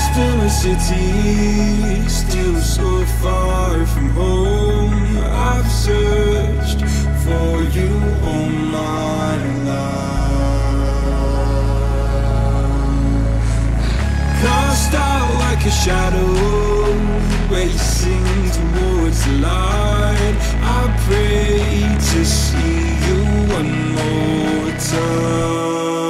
in a city, still so far from home. I've searched for you all my life. Cast out like a shadow, racing towards the light. I pray to see you one more time.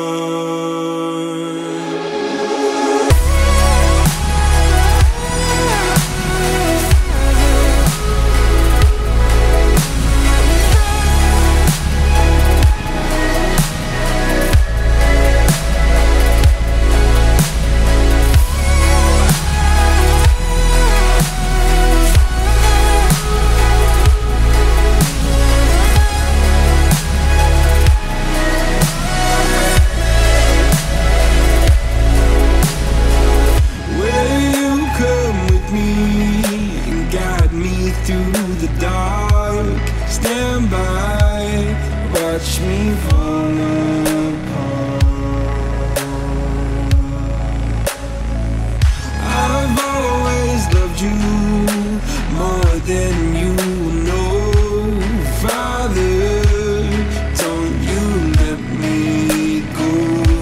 Through the dark, stand by, watch me fall apart. I've always loved you more than you know. Father, don't you let me go.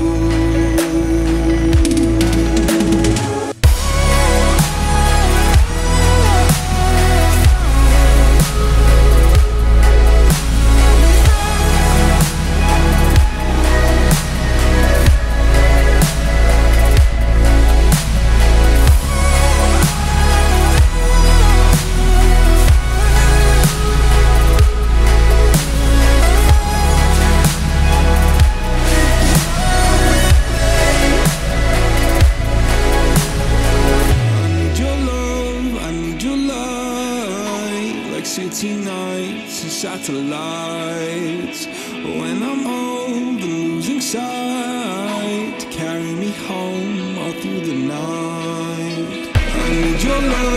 City nights and satellites. When I'm old and losing sight, carry me home all through the night. I need your love.